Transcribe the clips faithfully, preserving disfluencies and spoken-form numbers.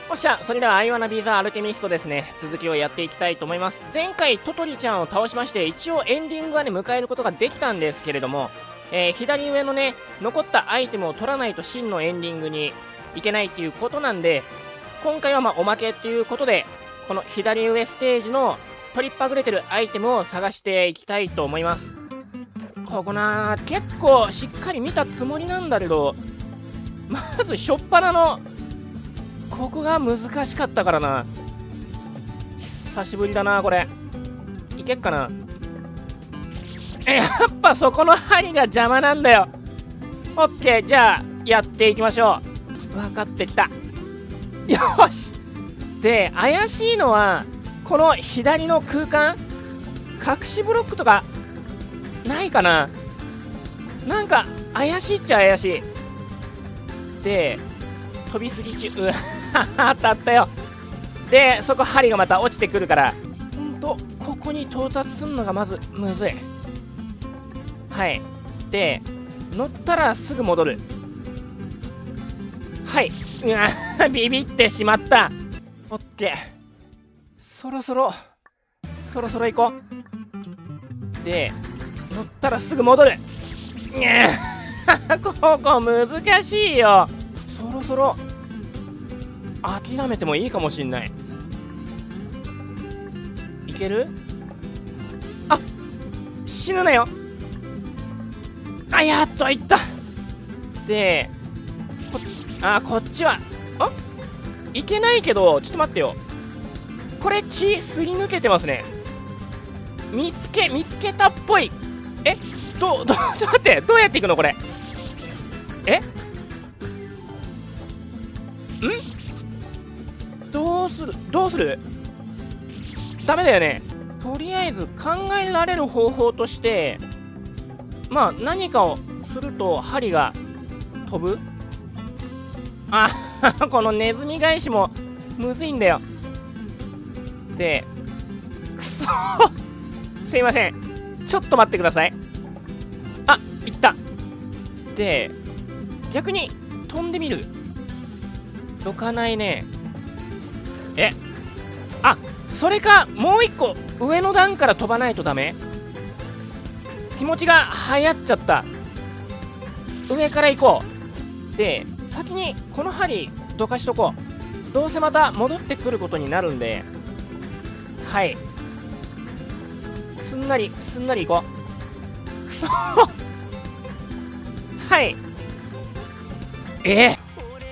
おっしゃ、それではアイワナビーザアルケミストですね、続きをやっていきたいと思います。前回、トトリちゃんを倒しまして、一応エンディングはね、迎えることができたんですけれども、えー、左上のね、残ったアイテムを取らないと真のエンディングにいけないっていうことなんで、今回はまあおまけっていうことで、この左上ステージの取りっぱぐれてるアイテムを探していきたいと思います。ここなー、結構しっかり見たつもりなんだけど、まず初っ端の、ここが難しかったからな。久しぶりだな、これ。いけっかな。やっぱそこの針が邪魔なんだよ。オッケー、じゃあ、やっていきましょう。分かってきた。よし。で、怪しいのは、この左の空間、隠しブロックとか、ないかな。なんか、怪しいっちゃ怪しい。で、飛びすぎ中、うわ、当たったよ。で、そこ針がまた落ちてくるから、ほんと、ここに到達するのがまずむずい。はい。で、乗ったらすぐ戻る。はい。うわ、ビビってしまった。オッケー。そろそろ、そろそろ行こう。で、乗ったらすぐ戻る。うわ、ここ難しいよ。そろそろ、諦めてもいいかもしんない。いける？あ、死ぬなよ。あ、やっといった。で、こあ、こっちは、あ、いけないけど、ちょっと待ってよ。これ、血すり抜けてますね。見つけ、見つけたっぽい。え、ど、ど、ちょっと待って、どうやっていくのこれ。え？ん？どうする、どうする？ダメだよね。とりあえず考えられる方法として、まあ、何かをすると針が飛ぶ。あ、このネズミ返しもむずいんだよ。で、くそすいません。ちょっと待ってください。あ、いった。で、逆に飛んでみる。どかないね。え、あ、それか、もう一個上の段から飛ばないとダメ？気持ちが流行っちゃった。上から行こう。で、先にこの針どかしとこう。どうせまた戻ってくることになるんで、はい。すんなり、すんなり行こう。くそはい。えー、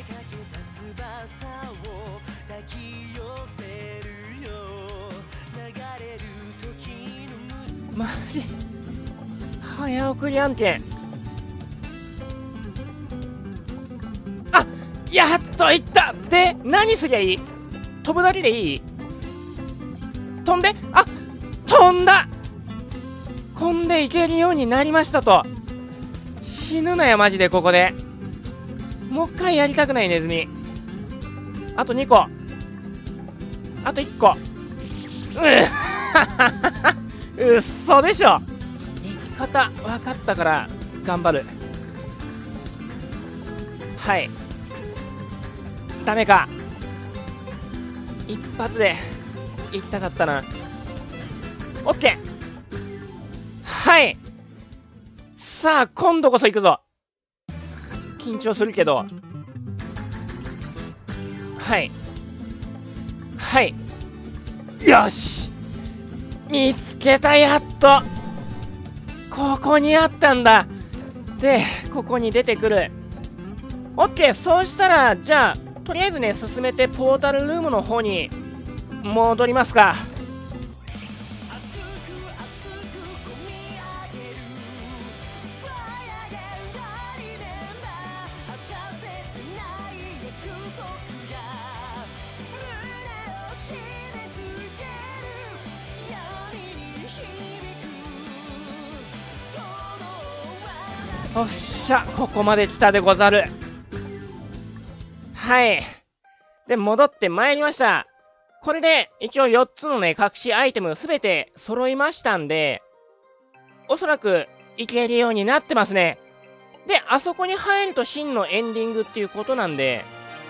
マジ早送り案件。あ、やっといった。で、何すりゃいい？飛ぶだけでいい？飛んで、あ、飛んだ。飛んでいけるようになりましたと。死ぬなよマジでここで。もう一回やりたくないネズミ。あとにこ。あといっこ。ううっそでしょ。生き方分かったから頑張る。はい。ダメか。一発で行きたかったな。オッケー。はい。さあ今度こそ行くぞ。緊張するけど。はい。はい。よし、見つけた。やっとここにあったんだ。で、ここに出てくる。オッケー。そうしたら、じゃあとりあえずね、進めてポータルルームの方に戻りますか。おっしゃ、ここまで来たでござる。はい。で、戻ってまいりました。これで、一応よっつのね、隠しアイテムすべて揃いましたんで、おそらくいけるようになってますね。で、あそこに入ると真のエンディングっていうことなんで、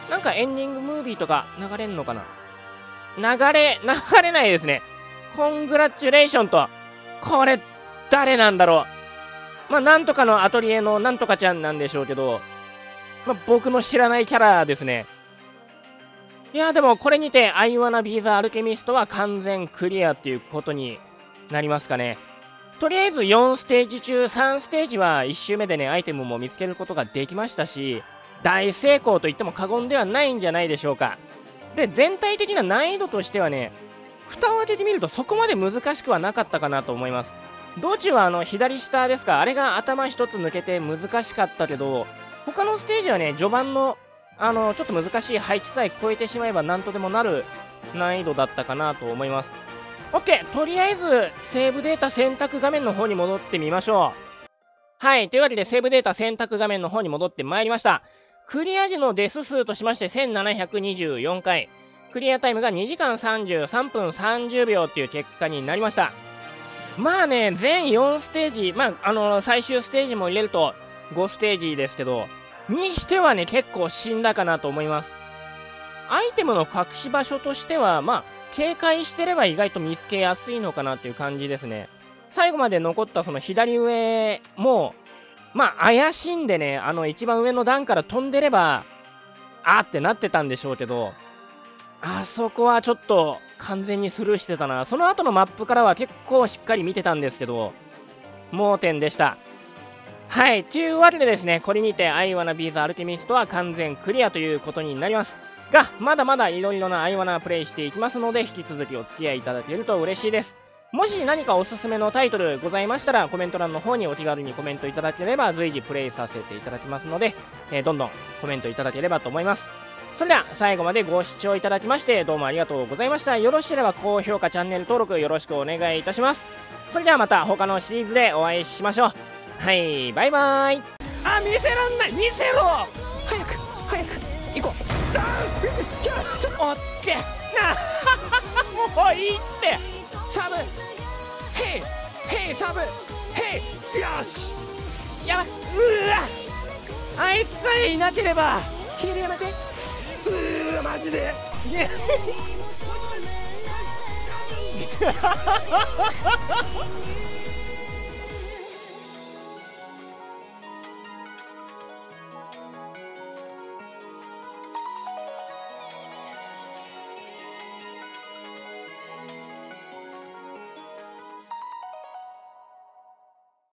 なんかエンディングムービーとか流れんのかな。流れ、流れないですね。コングラチュレーションと、これ、誰なんだろう。まあ、なんとかのアトリエのなんとかちゃんなんでしょうけど、まあ、僕の知らないキャラですね。いや、でもこれにて、I wanna be the alchemist は完全クリアっていうことになりますかね。とりあえずよんステージ中さんステージはいち周目でね、アイテムも見つけることができましたし、大成功と言っても過言ではないんじゃないでしょうか。で、全体的な難易度としてはね、蓋を開けてみるとそこまで難しくはなかったかなと思います。道中はあの左下ですか、あれが頭一つ抜けて難しかったけど、他のステージはね、序盤のあのちょっと難しい配置さえ超えてしまえばなんとでもなる難易度だったかなと思います。OK、とりあえずセーブデータ選択画面の方に戻ってみましょう。はい、というわけでセーブデータ選択画面の方に戻ってまいりました。クリア時のデス数としましてせんななひゃくにじゅうよんかい、クリアタイムがにじかんさんじゅうさんぷんさんじゅうびょうという結果になりました。まあね、全よんステージ、まあ、あの最終ステージも入れるとごステージですけど、にしてはね、結構死んだかなと思います。アイテムの隠し場所としては、まあ、警戒してれば意外と見つけやすいのかなっていう感じですね。最後まで残ったその左上も、まあ、怪しんでね、あの一番上の段から飛んでれば、あーってなってたんでしょうけど、あそこはちょっと完全にスルーしてたな。その後のマップからは結構しっかり見てたんですけど、盲点でした。はい。というわけでですね、これにて I wanna be the alchemist は完全クリアということになります。が、まだまだいろいろな I wanna プレイしていきますので、引き続きお付き合いいただけると嬉しいです。もし何かおすすめのタイトルございましたら、コメント欄の方にお気軽にコメントいただければ随時プレイさせていただきますので、えー、どんどんコメントいただければと思います。それでは最後までご視聴いただきましてどうもありがとうございました。よろしければ高評価、チャンネル登録よろしくお願いいたします。それではまた他のシリーズでお会いしましょう。はい、バイバーイ。あ、見せらんない、見せろ。早く早く行こう。あー、ちょちょっと待って。なもういいって。サブヘイヘイサブヘイ、よし、やばい、うわ、あいつさえいなければ。キレやめて、うーわマジで